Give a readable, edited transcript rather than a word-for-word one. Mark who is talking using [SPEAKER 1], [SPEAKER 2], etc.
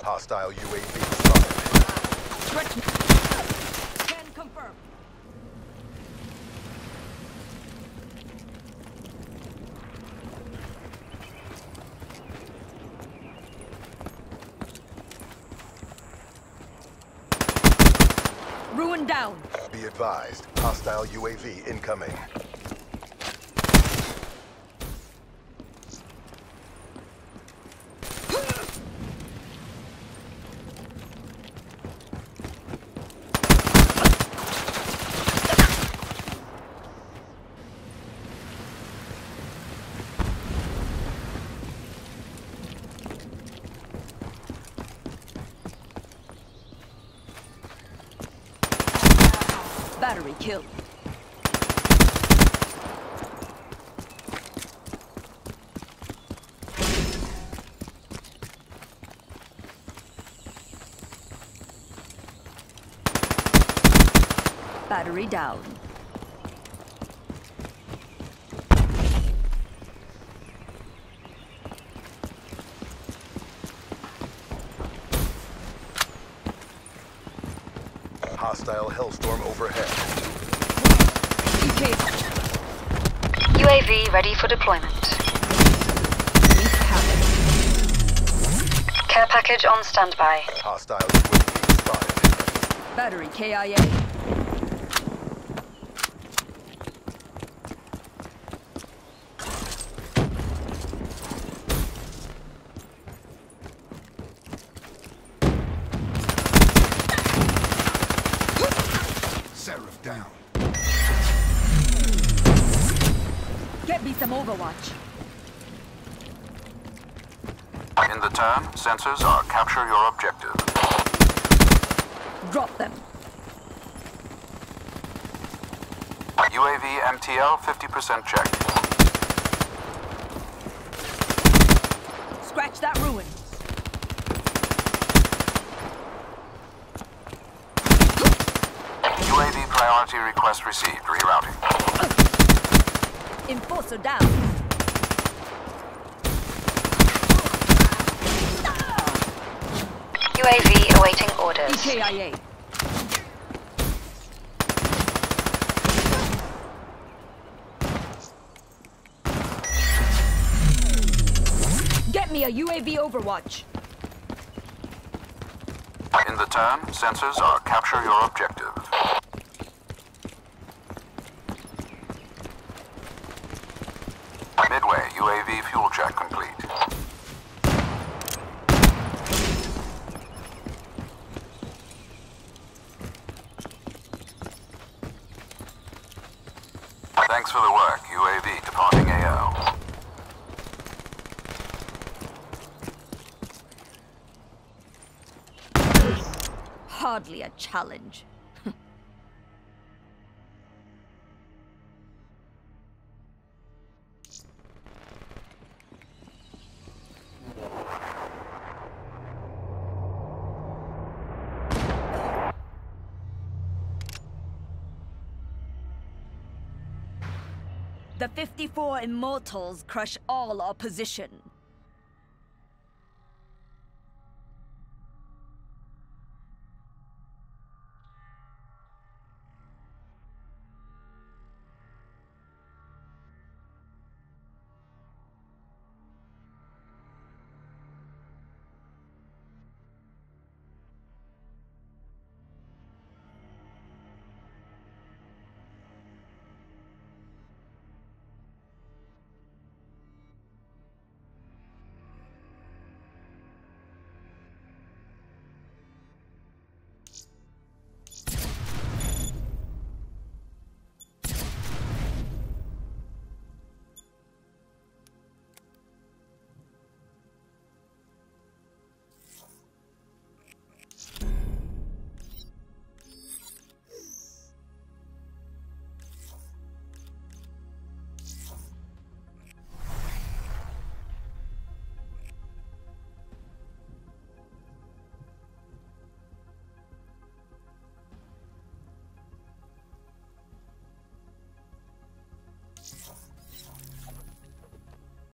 [SPEAKER 1] Hostile UAV spotted.
[SPEAKER 2] Stretch me. Scan confirmed. Ruin down.
[SPEAKER 1] Be advised, hostile UAV incoming.
[SPEAKER 2] Battery killed. Battery down.
[SPEAKER 1] Hostile Hellstorm overhead.
[SPEAKER 2] EK.
[SPEAKER 3] UAV ready for deployment. Care package on standby.
[SPEAKER 1] Hostile UAV spotted.
[SPEAKER 2] Battery KIA.
[SPEAKER 1] Seraph down.
[SPEAKER 2] Get me some Overwatch.
[SPEAKER 4] In the turn, sensors are capture your objective.
[SPEAKER 2] Drop them.
[SPEAKER 4] UAV MTL 50% checked.
[SPEAKER 2] Scratch that ruin.
[SPEAKER 4] UAV priority request received. Rerouting.
[SPEAKER 2] Enforcer down.
[SPEAKER 3] UAV awaiting orders.
[SPEAKER 2] EKIA. Get me a UAV Overwatch.
[SPEAKER 4] In the turn, sensors are capture your objective. Midway, UAV fuel check complete. Thanks for the work, UAV departing AO.
[SPEAKER 2] Hardly a challenge. The 54 Immortals crush all opposition.